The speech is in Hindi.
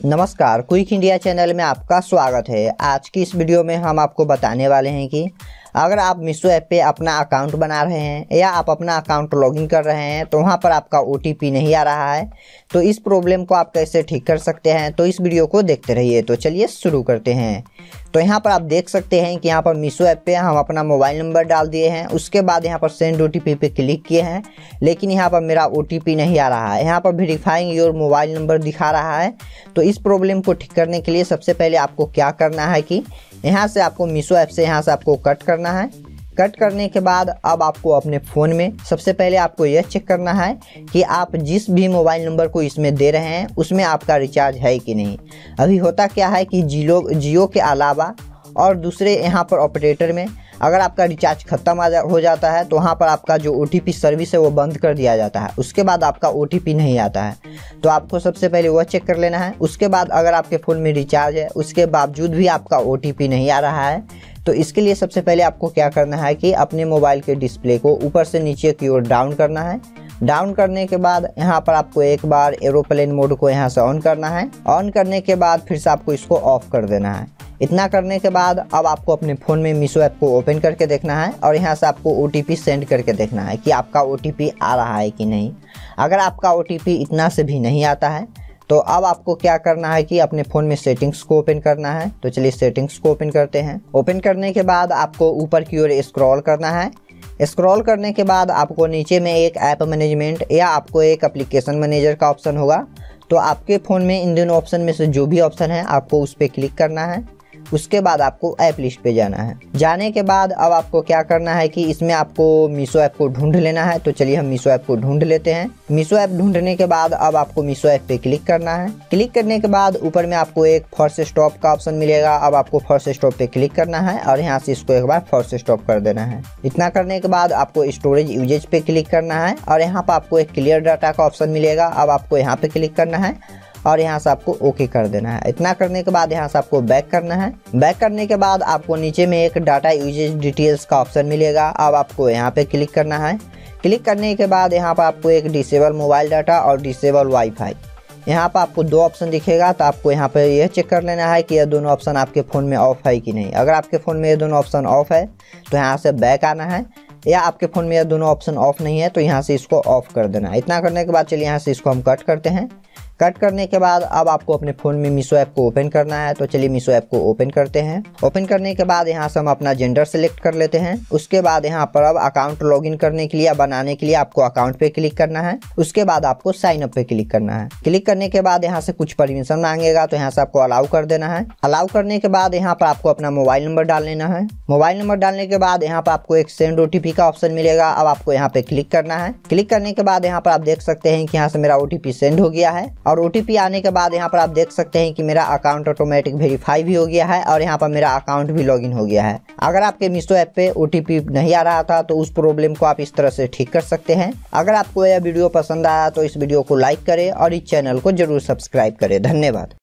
नमस्कार, क्विक इंडिया चैनल में आपका स्वागत है। आज की इस वीडियो में हम आपको बताने वाले हैं कि अगर आप मीशो ऐप पे अपना अकाउंट बना रहे हैं या आप अपना अकाउंट लॉगिन कर रहे हैं तो वहाँ पर आपका OTP नहीं आ रहा है, तो इस प्रॉब्लम को आप कैसे ठीक कर सकते हैं। तो इस वीडियो को देखते रहिए। तो चलिए शुरू करते हैं। तो यहाँ पर आप देख सकते हैं कि यहाँ पर मीशो ऐप पे हम अपना मोबाइल नंबर डाल दिए हैं। उसके बाद यहाँ पर सेंड OTP पे क्लिक किए हैं, लेकिन यहाँ पर मेरा OTP नहीं आ रहा है। यहाँ पर वेरीफाइंग योर मोबाइल नंबर दिखा रहा है। तो इस प्रॉब्लम को ठीक करने के लिए सबसे पहले आपको क्या करना है कि यहाँ से आपको मीशो ऐप से यहाँ से आपको कट करना है। कट करने के बाद अब आपको अपने फ़ोन में सबसे पहले आपको यह चेक करना है कि आप जिस भी मोबाइल नंबर को इसमें दे रहे हैं उसमें आपका रिचार्ज है कि नहीं। अभी होता क्या है कि जियो के अलावा और दूसरे यहाँ पर ऑपरेटर में अगर आपका रिचार्ज ख़त्म हो जाता है तो वहाँ पर आपका जो OTP सर्विस है वो बंद कर दिया जाता है। उसके बाद आपका OTP नहीं आता है। तो आपको सबसे पहले वह चेक कर लेना है। उसके बाद अगर आपके फ़ोन में रिचार्ज है उसके बावजूद भी आपका OTP नहीं आ रहा है, तो इसके लिए सबसे पहले आपको क्या करना है कि अपने मोबाइल के डिस्प्ले को ऊपर से नीचे की ओर डाउन करना है। डाउन करने के बाद यहाँ पर आपको एक बार एरोप्लेन मोड को यहाँ से ऑन करना है। ऑन करने के बाद फिर से आपको इसको ऑफ कर देना है। इतना करने के बाद अब आपको अपने फ़ोन में मीशो ऐप को ओपन करके देखना है और यहाँ से आपको OTP सेंड करके देखना है कि आपका OTP आ रहा है कि नहीं। अगर आपका OTP इतना से भी नहीं आता है तो अब आपको क्या करना है कि अपने फ़ोन में सेटिंग्स को ओपन करना है। तो चलिए सेटिंग्स को ओपन करते हैं। ओपन करने के बाद आपको ऊपर की ओर स्क्रॉल करना है। स्क्रॉल करने के बाद आपको नीचे में एक ऐप मैनेजमेंट या आपको एक एप्लीकेशन मैनेजर का ऑप्शन होगा। तो आपके फ़ोन में इन दोनों ऑप्शन में से जो भी ऑप्शन है आपको उस पर क्लिक करना है। उसके बाद आपको ऐप लिस्ट पे जाना है। जाने के बाद अब आपको क्या करना है कि इसमें आपको मीशो ऐप को ढूंढ लेना है। तो चलिए हम मीशो ऐप को ढूंढ लेते हैं। मीशो ऐप ढूंढने के बाद अब आपको मीशो ऐप पे क्लिक करना है। क्लिक करने के बाद ऊपर में आपको एक फर्स्ट स्टॉप का ऑप्शन मिलेगा। अब आपको फर्स्ट स्टॉप पे क्लिक करना है और यहाँ से इसको एक बार फर्स्ट स्टॉप कर देना है। इतना करने के बाद आपको स्टोरेज यूजेज पे क्लिक करना है और यहाँ पर आपको एक क्लियर डाटा का ऑप्शन मिलेगा। अब आपको यहाँ पे क्लिक करना है और यहाँ से आपको ओके कर देना है। इतना करने के बाद यहाँ से आपको बैक करना है। बैक करने के बाद आपको नीचे में एक डाटा यूजेज डिटेल्स का ऑप्शन मिलेगा। अब आपको यहाँ पे क्लिक करना है। क्लिक करने के बाद यहाँ पर आपको एक डिसेबल मोबाइल डाटा और डिसेबल वाईफाई, यहाँ पर आपको दो ऑप्शन दिखेगा। तो आपको यहाँ पर यह चेक कर लेना है कि ये दोनों ऑप्शन आपके फ़ोन में ऑफ है कि नहीं। अगर आपके फ़ोन में ये दोनों ऑप्शन ऑफ है तो यहाँ से बैक आना है, या आपके फ़ोन में ये दोनों ऑप्शन ऑफ नहीं है तो यहाँ से इसको ऑफ कर देना है। इतना करने के बाद चलिए यहाँ से इसको हम कट करते हैं। कट करने के बाद अब आपको अपने फ़ोन में मीशो ऐप को ओपन करना है। तो चलिए मीशो ऐप को ओपन करते हैं। ओपन करने के बाद यहाँ से हम अपना जेंडर सेलेक्ट कर लेते हैं। उसके बाद यहाँ पर अब अकाउंट लॉगिन करने के लिए या बनाने के लिए आपको अकाउंट पे क्लिक करना है। उसके बाद आपको साइन अप पे क्लिक करना है। क्लिक करने के बाद यहाँ से कुछ परमिशन मांगेगा तो यहाँ से आपको अलाउ कर देना है। अलाउ करने के बाद यहाँ पर आपको अपना मोबाइल नंबर डाल लेना है। मोबाइल नंबर डालने के बाद यहाँ पर आपको एक सेंड OTP का ऑप्शन मिलेगा। अब आपको यहाँ पे क्लिक करना है। क्लिक करने के बाद यहाँ पर आप देख सकते हैं कि यहाँ से मेरा OTP सेंड हो गया है और OTP आने के बाद यहाँ पर आप देख सकते हैं कि मेरा अकाउंट ऑटोमेटिक वेरीफाई भी हो गया है और यहाँ पर मेरा अकाउंट भी लॉगिन हो गया है। अगर आपके मीशो ऐप पे OTP नहीं आ रहा था तो उस प्रॉब्लम को आप इस तरह से ठीक कर सकते हैं। अगर आपको यह वीडियो पसंद आया तो इस वीडियो को लाइक करें और इस चैनल को जरूर सब्सक्राइब करें। धन्यवाद।